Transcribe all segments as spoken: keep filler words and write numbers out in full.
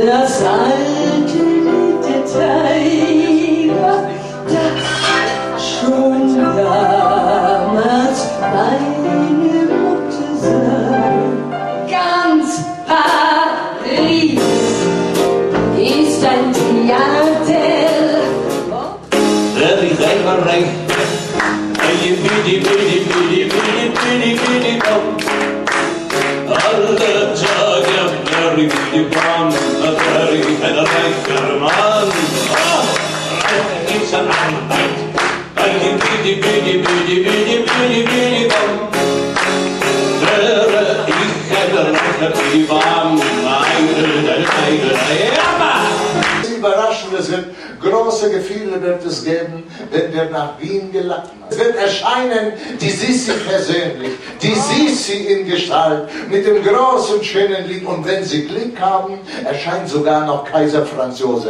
Das alte Lied der Tiger, das schon damals meine Mutter sang. Ganz Paris ist ein Theater. Ready, ready, ready. Hey, bidi, bidi, bidi, bidi, bidi, bidi, bum. Alle Tage Mary, bidi, bum. Mary, ein reicher Mann. Ah, reich ist ein Anwalt. Hey, bidi, bidi, bidi, bidi, bidi, bidi, bum. Wäre ich ein reicher Bidi, bum. Überraschend, es wird große Gefühle wird es geben, wenn wir nach Wien gelangen. Es wird erscheinen die Sissi persönlich, die Sissi in Gestalt, mit dem großen, schönen Lied. Und wenn Sie Glück haben, erscheint sogar noch Kaiser Franz Josef.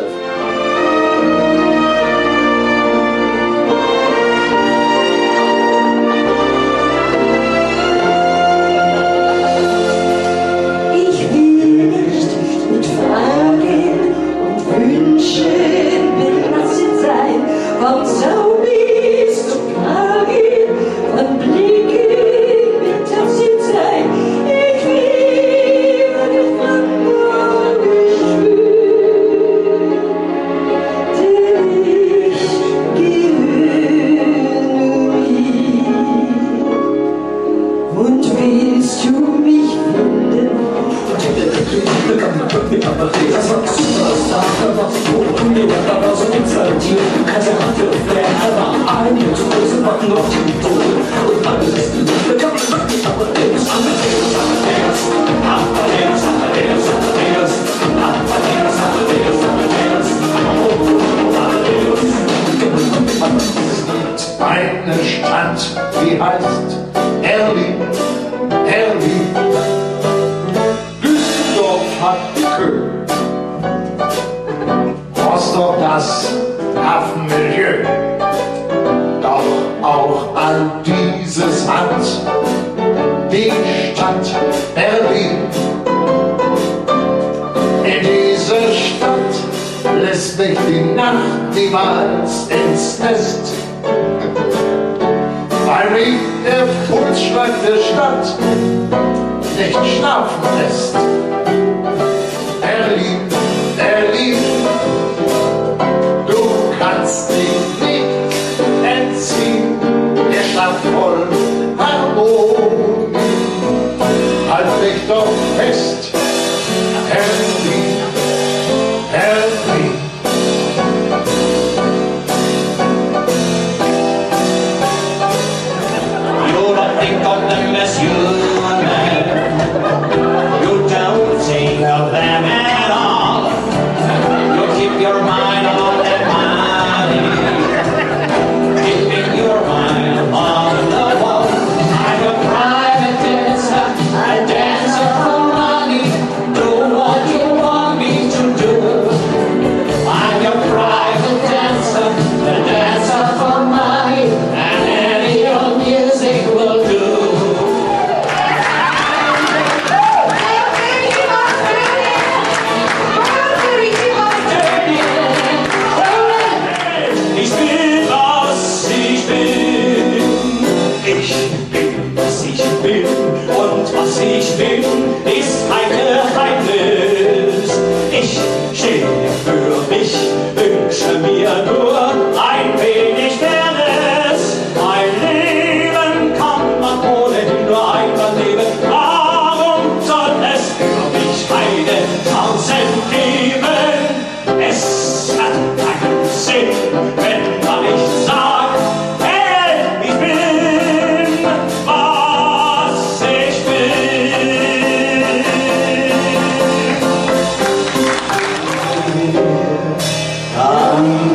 Von Zaubis zu Klagen, von Blicken betastet sein. Ich liebe von Morgen schwül, denn ich gehöre mir. Und willst du mich finden? Eine Stadt, die heißt Erlin, Erlin. Düsseldorf hat Köln, Rostock das Hafenmilieu. Doch auch all dieses hat die Stadt Berlin. In dieser Stadt lässt mich die Nacht niemals ins Nest, weil mich der Pulsschlag der Stadt nicht schlafen lässt. Berlin, Berlin, du kannst dich nicht entziehen, der Stadt voll Harmonie. Halt dich doch fest, Berlin, Berlin. You don't think of them as human. You don't think of them at all. You keep your mind on that money, keeping your mind on the wall. I'm a private dancer, a dancer for money. Do what you want me to do. I'm your private dancer, a dancer for money, and any old music will do. Ich bin, was ich bin. Ich bin, was ich bin. Und was ich bin, ist kein Geheimnis. Ich stehe für mich, wünsche mir nur ein wenig Fairness. Ein Leben kann man ohnehin nur einmal leben. Warum soll es für mich keine Tausend geben? Es hat keinen Sinn, wenn man nicht sagt, hey, ich bin, was ich bin. Dann